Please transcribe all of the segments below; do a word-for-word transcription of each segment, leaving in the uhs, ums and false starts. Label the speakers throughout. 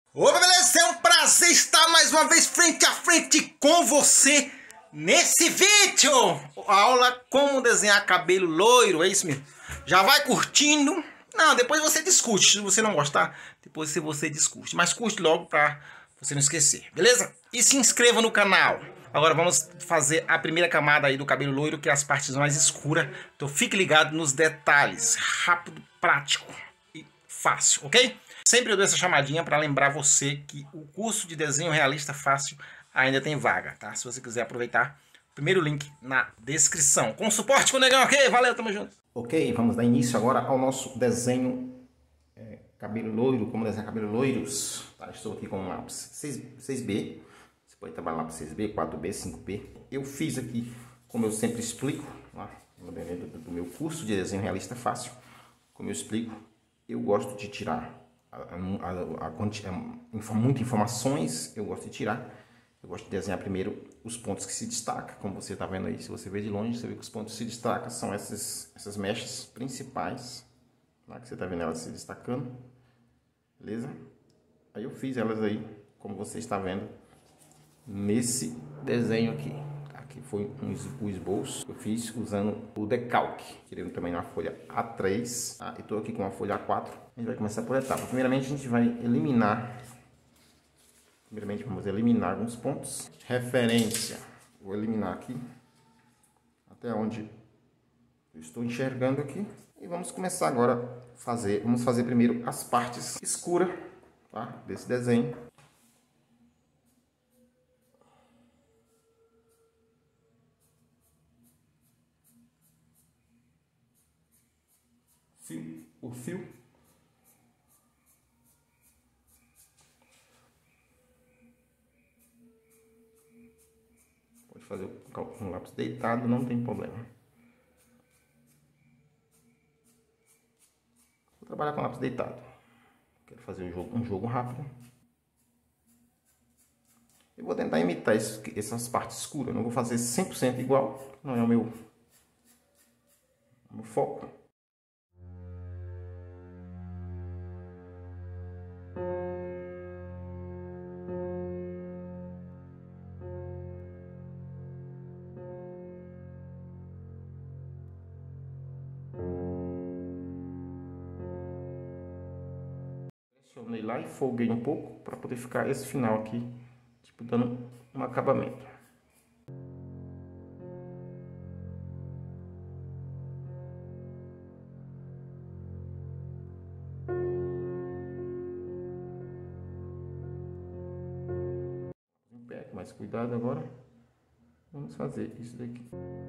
Speaker 1: Ô, beleza? É um prazer estar mais uma vez frente a frente com você nesse vídeo. A aula como desenhar cabelo loiro, é isso mesmo. Já vai curtindo. Não, depois você discute. Se você não gostar, depois você discute. Mas curte logo pra você não esquecer, beleza? E se inscreva no canal. Agora vamos fazer a primeira camada aí do cabelo loiro, que é as partes mais escuras. Então fique ligado nos detalhes. Rápido, prático e fácil, ok? Sempre eu dou essa chamadinha para lembrar você que o curso de desenho realista fácil ainda tem vaga, tá? Se você quiser aproveitar, primeiro link na descrição. Com suporte com o Negão, ok? Valeu, tamo junto. Ok, vamos dar início agora ao nosso desenho é, cabelo loiro, como desenhar cabelo loiros. Tá? Estou aqui com um lápis seis B. Você pode trabalhar lápis seis B, quatro B, cinco B. Eu fiz aqui, como eu sempre explico, lá, no dentro do meu curso de desenho realista fácil, como eu explico, eu gosto de tirar A, a, a, a, muitas informações eu gosto de tirar. Eu gosto de desenhar primeiro os pontos que se destacam, como você está vendo aí. Se você vê de longe, você vê que os pontos que se destacam são essas, essas mechas principais, lá que você está vendo elas se destacando, beleza? Aí eu fiz elas aí, como você está vendo nesse desenho aqui. Aqui foi um, o esboço que eu fiz usando o decalque. Tirei também na folha A três, tá? E estou aqui com a folha A quatro. A gente vai começar por etapa. Primeiramente a gente vai eliminar. Primeiramente vamos eliminar alguns pontos. Referência. Vou eliminar aqui. Até onde eu estou enxergando aqui. E vamos começar agora a fazer. Vamos fazer primeiro as partes escuras, tá? Desse desenho. Fio, o fio. Pode fazer com o lápis deitado, não tem problema. Vou trabalhar com lápis deitado. Quero fazer um jogo, um jogo rápido. Eu vou tentar imitar isso, essas partes escuras. Eu não vou fazer cem por cento igual, não é o meu, o meu foco. Pressionei lá e folguei um pouco para poder ficar esse final aqui, tipo dando um acabamento. Um pé com mais cuidado agora. Vamos fazer isso daqui.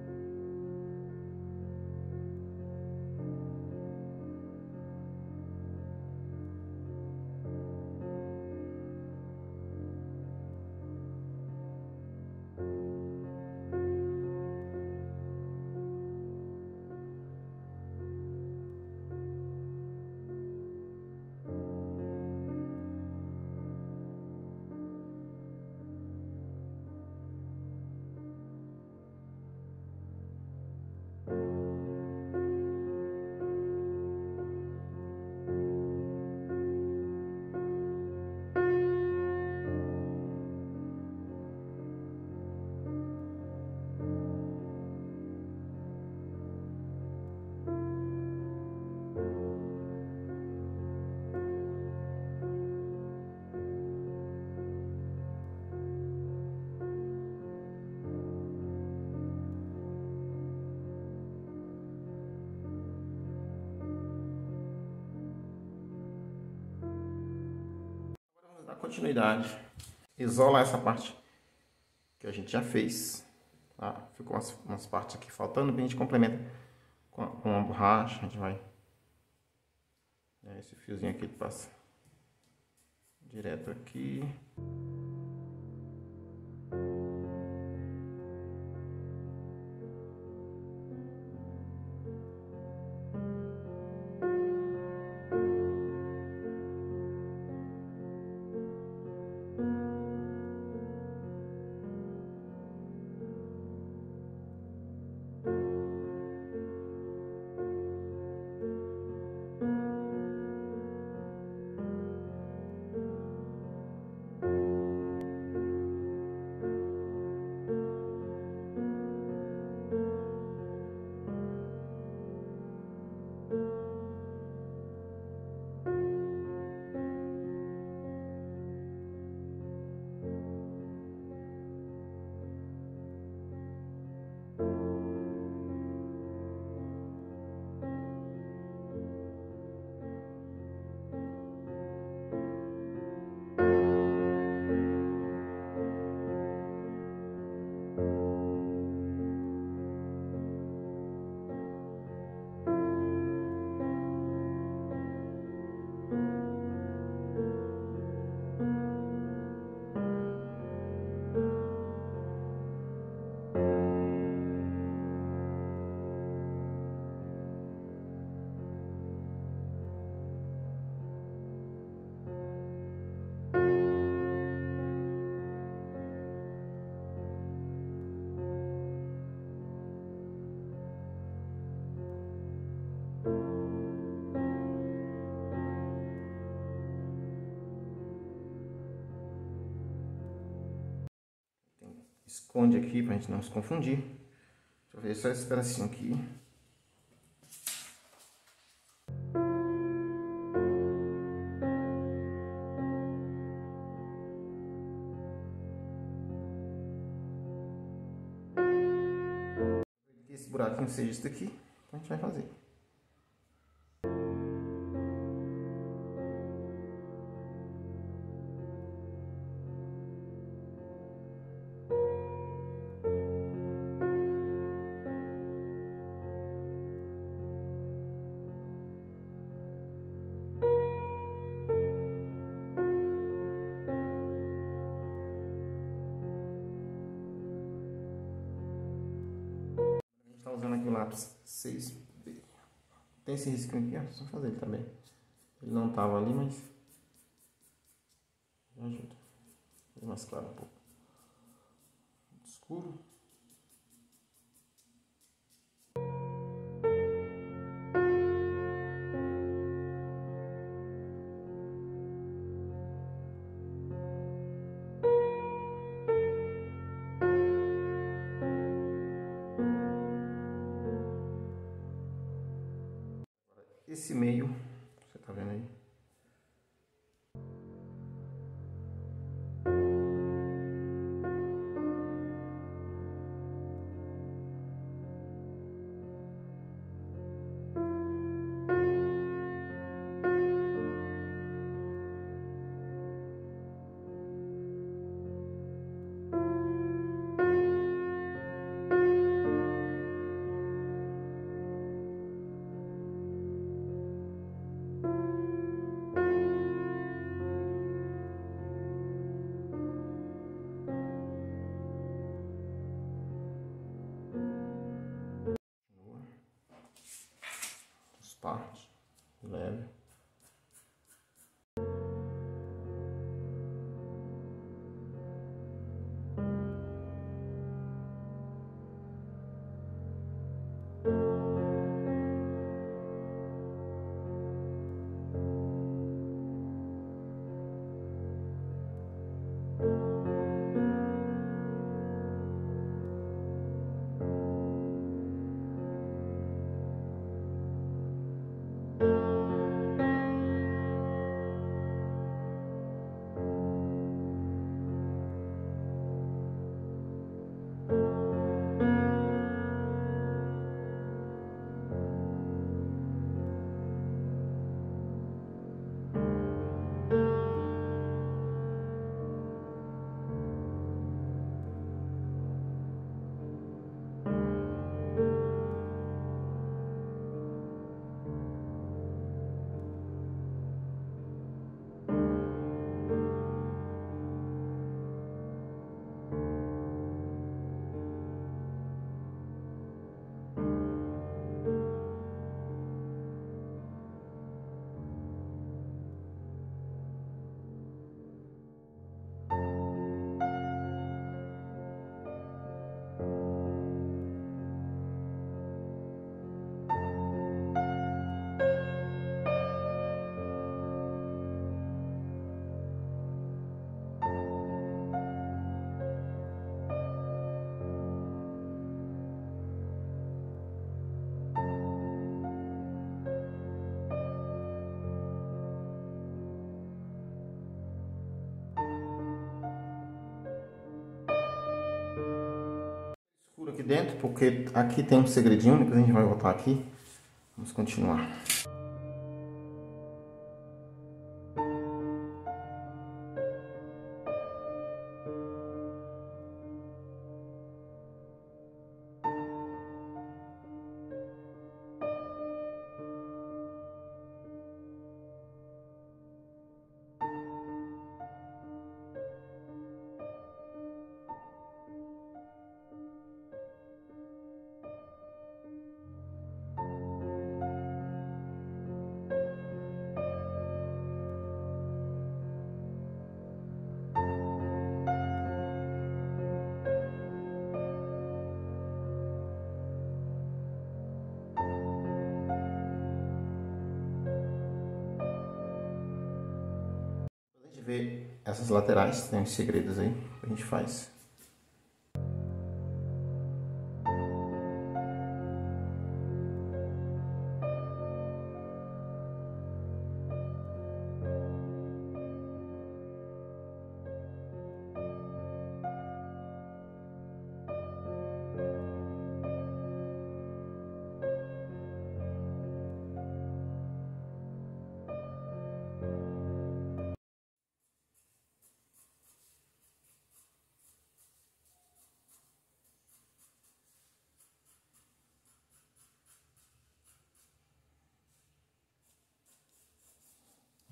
Speaker 1: Dar continuidade, isola essa parte que a gente já fez, tá? Ficou umas, umas partes aqui faltando, a gente complementa com, a, com uma borracha. A gente vai, é, esse fiozinho aqui ele passa direto aqui. esconde aqui pra gente não se confundir. Deixa eu ver só esse pedacinho aqui. Que esse buraquinho seja esse daqui, então a gente vai fazer. Tá usando aqui o lápis seis B. Tem esse risquinho aqui, ó, só fazer ele também. Ele não tava ali, mas me ajuda. Vou mais claro um pouco. Escuro. Esse meio, você tá vendo aí? Partes leve. Aqui dentro, porque aqui tem um segredinho, depois a gente vai voltar aqui. Vamos continuar. Ver essas laterais, tem uns segredos aí que a gente faz.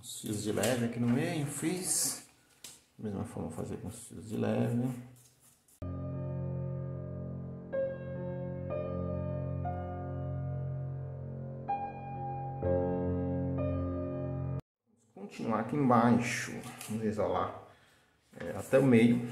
Speaker 1: Os fios de leve aqui no meio, fiz. Da mesma forma fazer com os fios de leve. Vamos continuar aqui embaixo. Vamos isolar é, até o meio.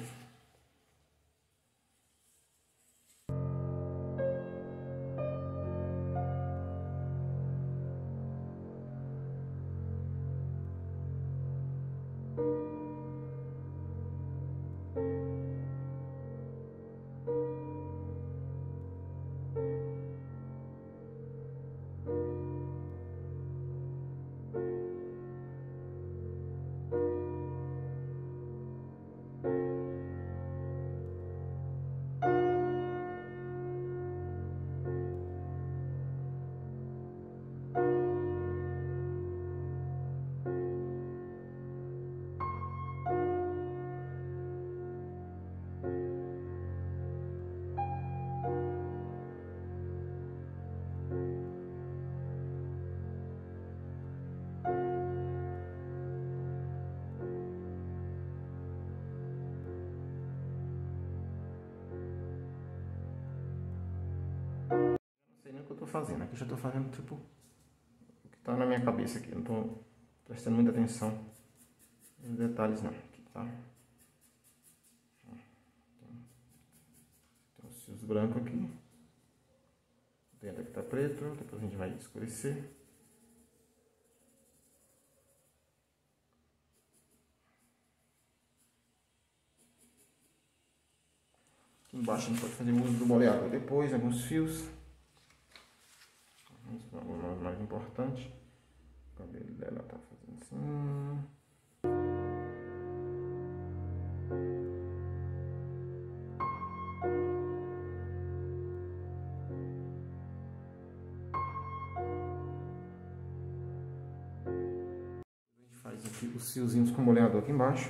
Speaker 1: Não sei nem o que eu tô fazendo, aqui eu já tô fazendo tipo o que tá na minha cabeça aqui, não tô prestando muita atenção nos detalhes não, aqui tá? Tem os fios brancos aqui, dentro aqui tá preto, depois a gente vai escurecer. Aqui embaixo a gente pode fazer uso do boleador depois, alguns fios. O mais importante, o cabelo dela tá fazendo assim. A gente faz aqui os fiozinhos com o boleador aqui embaixo.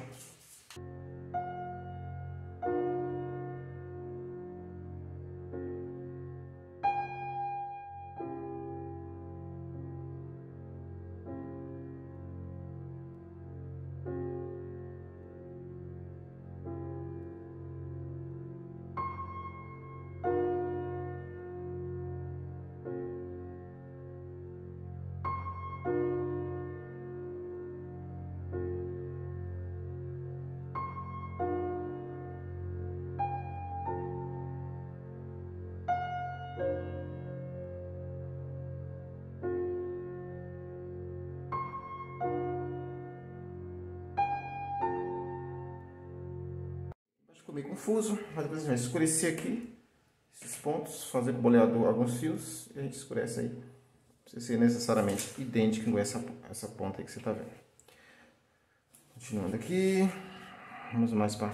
Speaker 1: Ficou meio confuso, mas depois a gente vai escurecer aqui esses pontos, fazer com o boleador alguns fios e a gente escurece aí. Não precisa ser necessariamente idêntico com essa, essa ponta aí que você está vendo. Continuando aqui, vamos mais para...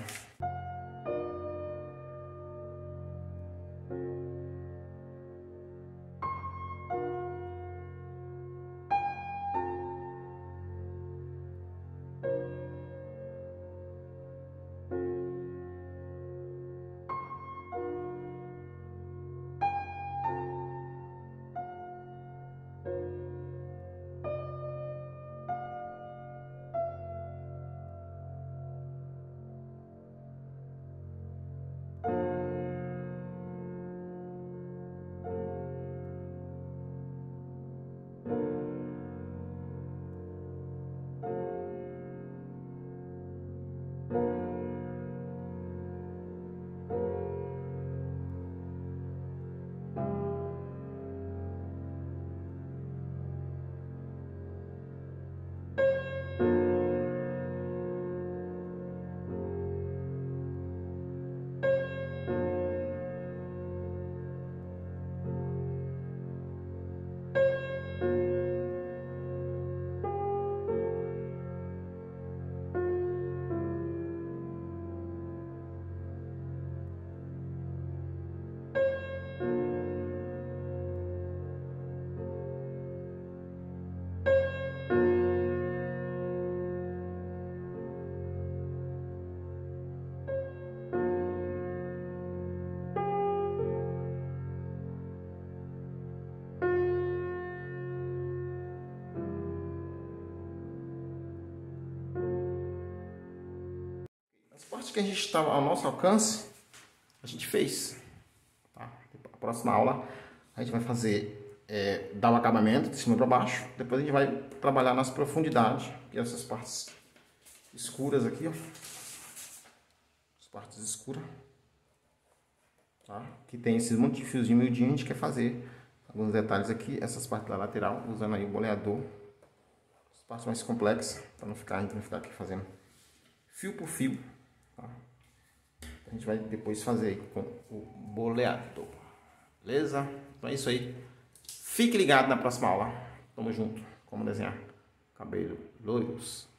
Speaker 1: As partes que a gente estava ao nosso alcance, a gente fez. Tá? A próxima aula a gente vai fazer, é, dar o acabamento de cima para baixo. Depois a gente vai trabalhar nas profundidades, que é essas partes escuras aqui, ó. As partes escuras. Tá? Que tem esses monte de fiozinho miudinho, a gente quer fazer alguns detalhes aqui, essas partes da lateral, usando aí o boleador. As partes mais complexas, para não ficar, a gente não ficar aqui fazendo fio por fio. Tá? A gente vai depois fazer aí com o boleador. Beleza? Então é isso aí. Fique ligado na próxima aula. Tamo junto. Como desenhar cabelo loiros.